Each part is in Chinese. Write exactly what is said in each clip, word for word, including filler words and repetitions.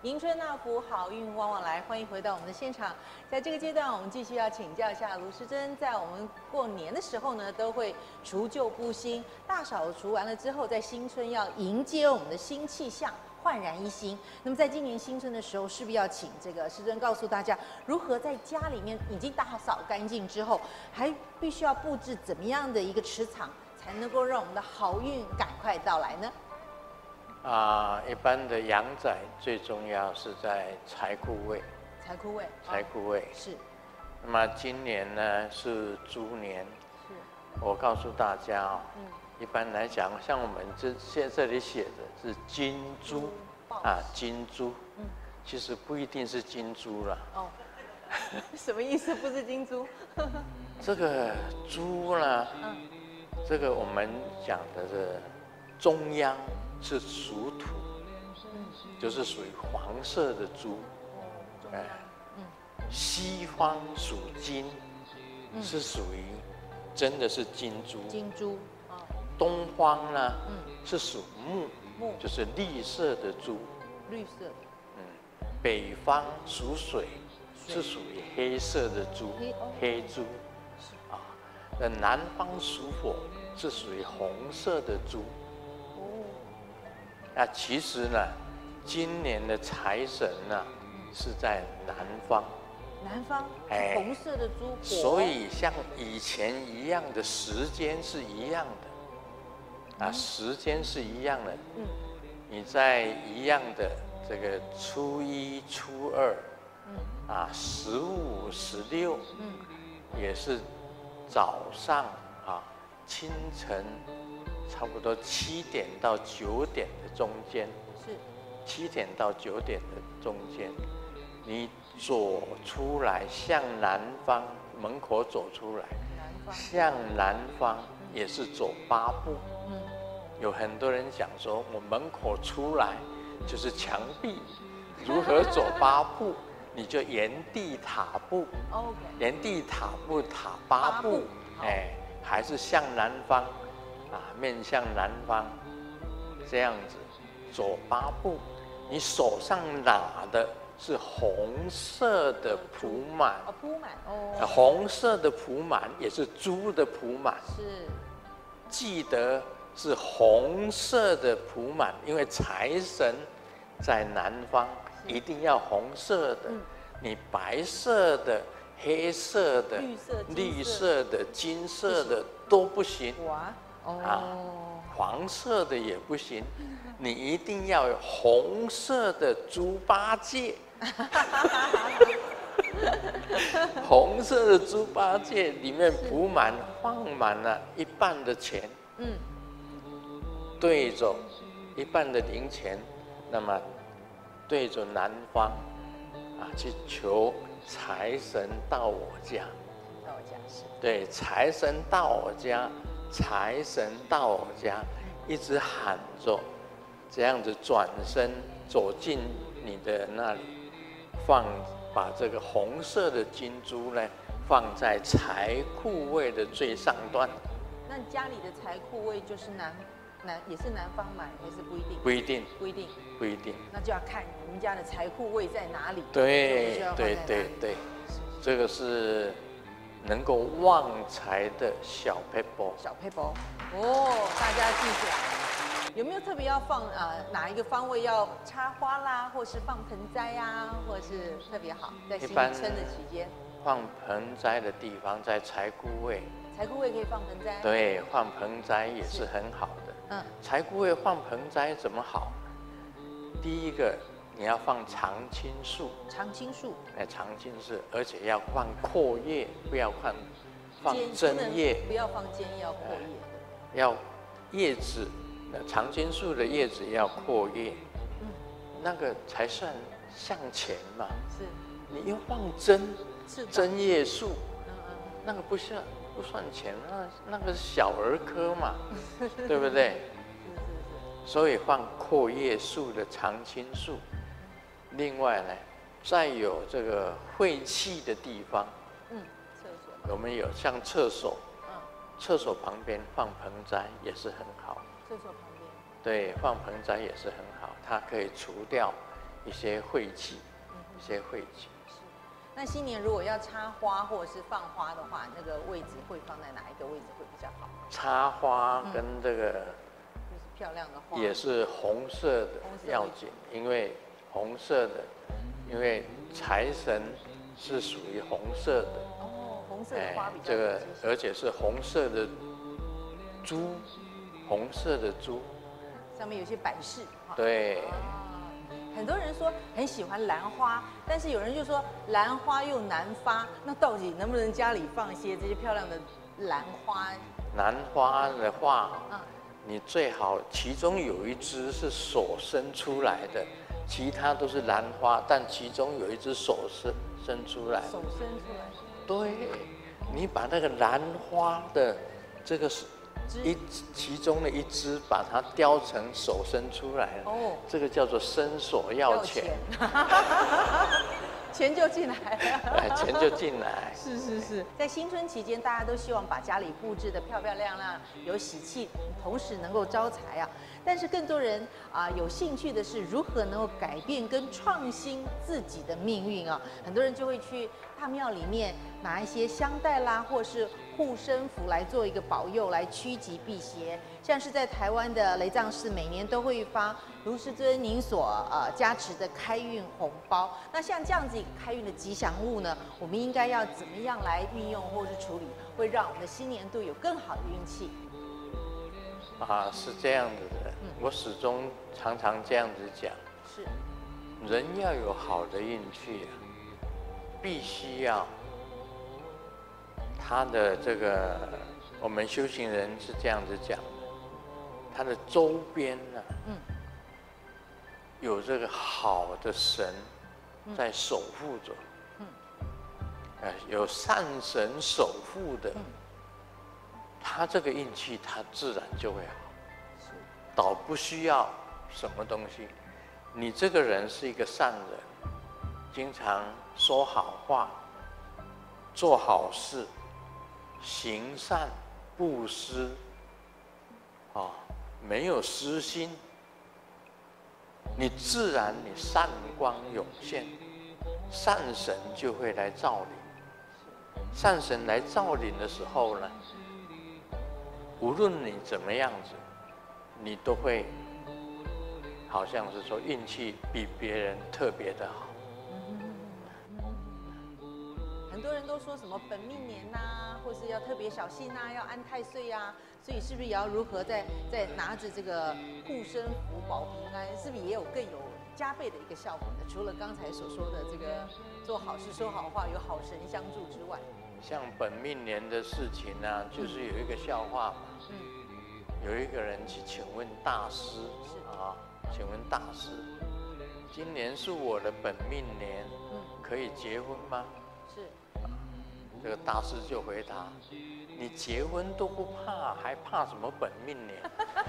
迎春纳福，好运旺旺来！欢迎回到我们的现场。在这个阶段，我们继续要请教一下卢师珍，在我们过年的时候呢，都会除旧布新，大扫除完了之后，在新春要迎接我们的新气象，焕然一新。那么在今年新春的时候，势必要请这个师珍告诉大家，如何在家里面已经打扫干净之后，还必须要布置怎么样的一个池塘，才能够让我们的好运赶快到来呢？ 啊，一般的阳宅最重要是在财库位。 财库位。 财库位、 哦、是。 那么今年呢是猪年。 是。 我告诉大家哦， 嗯， 一般来讲，像我们这现这里写的是金猪，啊，金猪。嗯。其实不一定是金猪了。 哦。什么意思？不是金猪？ 这个猪呢，嗯，这个我们讲的是中央。是属土，就是属于黄色的猪，哎，西方属金，是属于真的是金猪。 金猪， 东方呢，是属木， 木就是绿色的猪。 绿色的。 嗯，北方属水，是属于黑色的猪，黑猪。啊，那南方属火，是属于红色的猪。那其实呢，今年的财神呢是在南方。 南方，哎，红色的猪。 所以像以前一样的时间是一样的，啊，时间是一样的。嗯。你在一样的这个初一、初二，嗯，啊，十五、十六，嗯，也是早上啊，清晨。差不多七点到九点的中间，是七点到九点的中间，你走出来向南方门口走出来，向南方也是走八步。嗯，有很多人讲说，我门口出来就是墙壁，如何走八步？你就原地踏步。OK， 原地踏步踏八步，哎，还是向南方。啊，面向南方，这样子走八步，你手上拿的是红色的蒲满， 哦，蒲满哦， 红色的蒲满也是猪的蒲满， 是， 记得是红色的蒲满，因为财神在南方，一定要红色的，嗯、你白色的、黑色的、 绿色、 绿色的、金色的都不行。 哇。哦、 啊，黄色的也不行，你一定要有红色的猪八戒。红色的猪八戒里面铺满放满了一半的钱，嗯，对着一半的零钱，那么对着南方啊去求财神到我家。 到我家是。对， 财神到我家。财神到我家，一直喊着，这样子转身走进你的那里，放把这个红色的金珠呢放在财库位的最上端。 那你家里的财库位就是南南也是南方买，还是不一定？ 不一定， 不一定， 不一定。 那就要看你们家的财库位在哪里。 对对对对，这个是。能够旺财的小撇步， 小撇步哦，大家记起来。有没有特别要放呃哪一个方位要插花啦，或是放盆栽啊，或是特别好在新春的期间？ 放盆栽的地方在财库位， 财库位可以放盆栽。 对，放盆栽也是很好的。嗯，财库位放盆栽怎么好？第一个。你要放常青树， 常青树， 哎，常青树，而且要放阔叶，不要放放针叶， 不要放尖叶，要阔叶， 要叶子，常青树的叶子要阔叶，嗯，那个才算向前嘛。是，你又放针针叶树，嗯嗯，那个不算不算钱，那那个是小儿科嘛，对不对？是是是。所以放阔叶树的常青树。另外呢，再有这个晦气的地方，嗯，厕所，我们有像厕所，嗯，厕所旁边放盆栽也是很好。 厕所旁边。 对，放盆栽也是很好，它可以除掉一些晦气，一些晦气。 是。那新年如果要插花或者是放花的话，那个位置会放在哪一个位置会比较好？ 插花跟这个、 嗯、就是漂亮的花， 也是红色的要紧，因为红色的，因为财神是属于红色的。 哦，红色的花比较、哎、 这个而且是红色的珠，红色的珠， 上面有些摆饰。 对。 啊，很多人说很喜欢兰花，但是有人就说兰花又难发，那到底能不能家里放一些这些漂亮的兰花？ 兰花的话，嗯、你最好其中有一枝是手伸出来的，其他都是兰花，但其中有一只手伸伸出来。 手伸出来。 对，你把那个兰花的这个一其中的一支，把它雕成手伸出来了。哦，这个叫做伸手要钱， 钱就进来了。 哎，钱就进来。 是是是，在新春期间，大家都希望把家里布置得漂漂亮亮，有喜气，同时能够招财啊。但是更多人啊、呃、有兴趣的是如何能够改变跟创新自己的命运啊。很多人就会去大庙里面拿一些香袋啦，或是护身符来做一个保佑，来趋吉避邪。像是在台湾的雷藏寺，每年都会发卢师尊您所呃加持的开运红包。那像这样子一个开运的吉祥物呢，我们应该要怎么样来运用或是处理，会让我们的新年度有更好的运气？ 啊，是这样子的，嗯、我始终常常这样子讲， 是， 人要有好的运气啊，必须要他的这个，我们修行人是这样子讲的，他的周边呢、啊，嗯，有这个好的神在守护着，嗯，呃，有善神守护的。嗯，他这个运气，他自然就会好，倒不需要什么东西。你这个人是一个善人，经常说好话，做好事，行善布施，啊，没有私心，你自然你善光涌现，善神就会来照临。善神来照临的时候呢，无论你怎么样子，你都会好像是说运气比别人特别的好。 很多人都说什么本命年呐、啊，或是要特别小心呐、啊，要安太岁啊，所以是不是也要如何在在拿着这个护身符保平安，是不是也有更有加倍的一个效果呢？除了刚才所说的这个做好事说好话，有好神相助之外。 像本命年的事情呢、啊，就是有一个笑话嘛。嗯。有一个人去请问大师啊，请问大师，今年是我的本命年，嗯、可以结婚吗？ 是。 啊，这个大师就回答：你结婚都不怕，还怕什么本命年？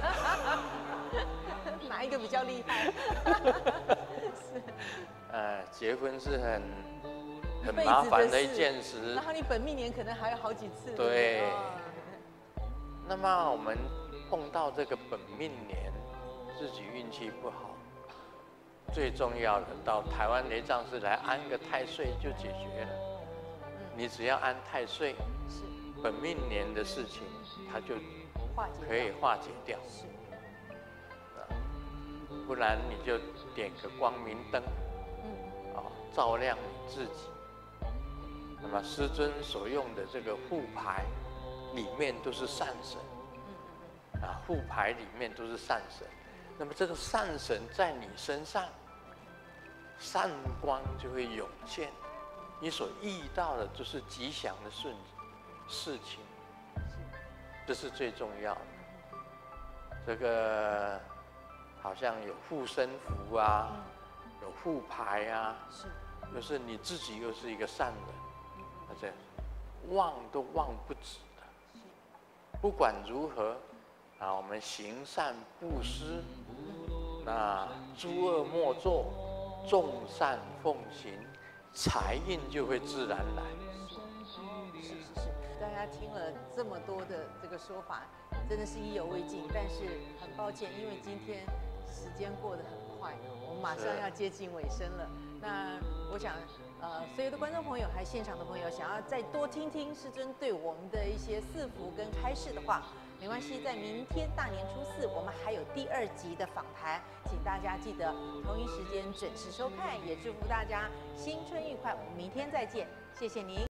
哪一个比较厉害？是。 呃，结婚是很。很麻烦的一件事， 然后你本命年可能还有好几次。 对。那么我们碰到这个本命年，自己运气不好，最重要的到台湾雷藏寺来安个太岁就解决了。你只要安太岁，本命年的事情它就可以化解掉。是。不然你就点个光明灯，嗯，啊，照亮你自己。那么师尊所用的这个护牌，里面都是善神，啊，护牌里面都是善神。那么这个善神在你身上，善光就会涌现，你所遇到的就是吉祥的顺事情，这是最重要的。这个好像有护身符啊，有护牌啊，又是你自己又是一个善人。这忘都忘不止的。不管如何，啊，我们行善布施，那诸恶莫作，众善奉行，财运就会自然来。 是是是，大家听了这么多的这个说法，真的是意犹未尽。但是很抱歉，因为今天时间过得很快。 快，我们马上要接近尾声了。那我想，呃，所有的观众朋友还现场的朋友，想要再多听听师尊对我们的一些赐福跟开示的话，没关系，在明天大年初四，我们还有第二集的访谈，请大家记得同一时间准时收看，也祝福大家新春愉快。我们明天再见，谢谢您。